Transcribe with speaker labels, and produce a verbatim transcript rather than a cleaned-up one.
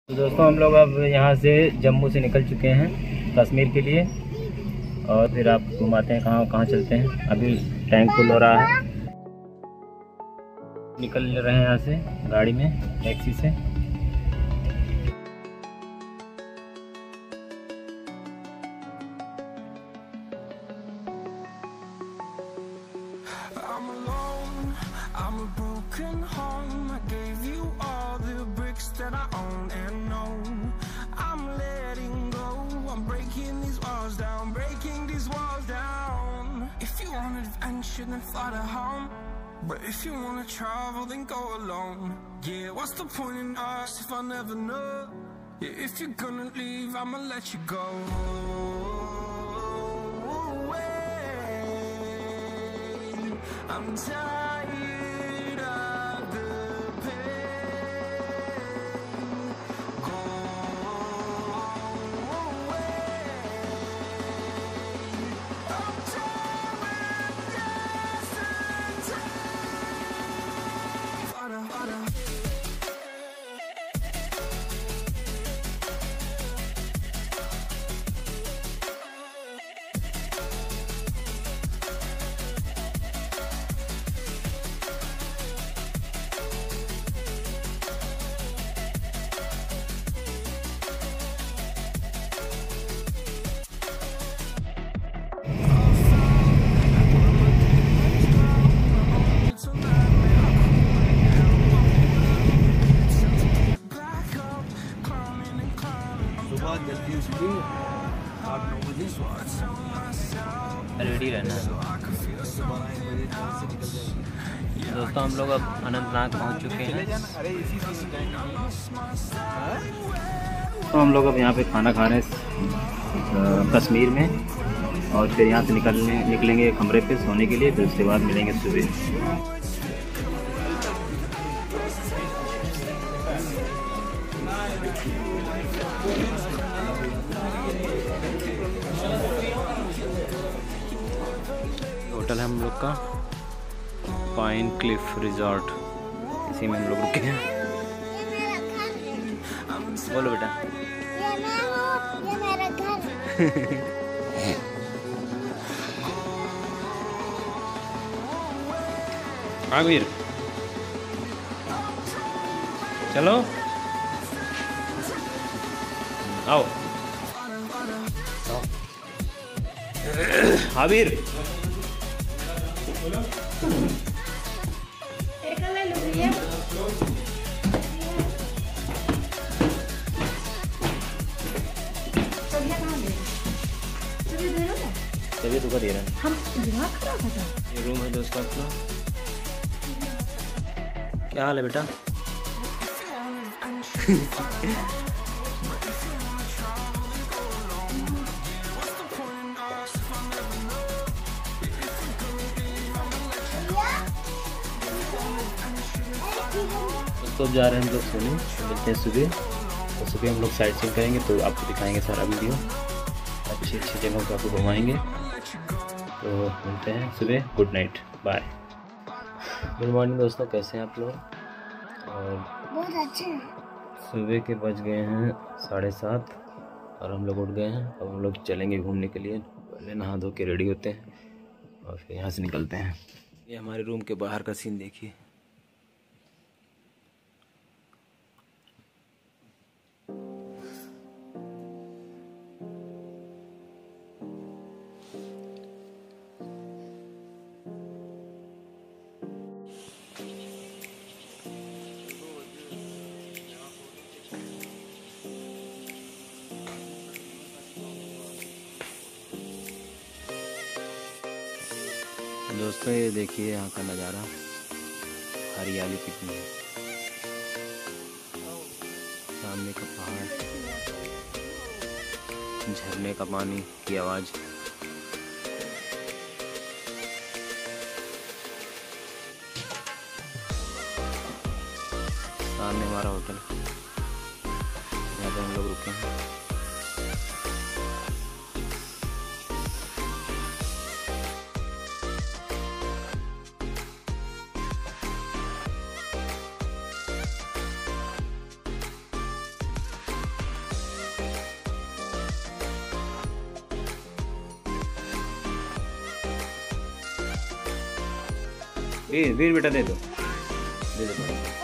Speaker 1: तो दोस्तों हम लोग अब यहाँ से जम्मू से निकल चुके हैं कश्मीर के लिए। और फिर आप घुमाते हैं कहाँ कहाँ चलते हैं। अभी टैंक फुल हो रहा है, निकल रहे हैं यहाँ से गाड़ी में, टैक्सी से।
Speaker 2: Shouldn't fly to home, but if you wanna travel, then go alone. Yeah, what's the point in us if I never know? Yeah, if you're gonna leave, I'ma let you go. Wait, I'm tired of the pain. Go away. I'm tired.
Speaker 1: Ready रहना है। दोस्तों हम लोग अब अनंतनाग पहुंच चुके हैं। तो हम लोग अब यहाँ पे खाना खा रहे हैं कश्मीर में, और फिर यहाँ से निकलने निकलेंगे कमरे पे सोने के लिए। फिर उसके बाद मिलेंगे सुबह। होटल है हम लोग का पाइन क्लिफ रिजॉर्ट, इसी में हम लोग रुके हैं। बोलो बेटा।
Speaker 3: ये मैं हूँ, ये मेरा घर।
Speaker 1: आमिर चलो आओ। आमिर तभी तो कर दे रहे हैं हम। ये रूम है दोस्तों अपना। क्या हाल है बेटा? तो अब जा रहे हैं हम लोग सोने, मिलते हैं सुबह। तो सुबह हम लोग साइट सीइंग करेंगे, तो आपको दिखाएंगे सारा वीडियो, अच्छी अच्छी जगहों को आपको घुमाएंगे। तो मिलते हैं सुबह। Good night, bye. Good morning दोस्तों, कैसे हैं आप लोग? और
Speaker 3: बहुत अच्छे हैं।
Speaker 1: सुबह के बज गए हैं साढ़े सात और हम लोग उठ गए हैं। अब हम लोग चलेंगे घूमने के लिए। पहले नहा धो के रेडी होते हैं और फिर यहाँ से निकलते हैं। ये हमारे रूम के बाहर का सीन देखिए। दोस्तों ये देखिए यहाँ का नज़ारा, हरियाली कितनी है। सामने का पहाड़, झरने का पानी की आवाज़। सामने हमारा होटल, यहाँ पे हम लोग रुके हैं। वीर वीर बेटा दे दो दे दो थोड़ा।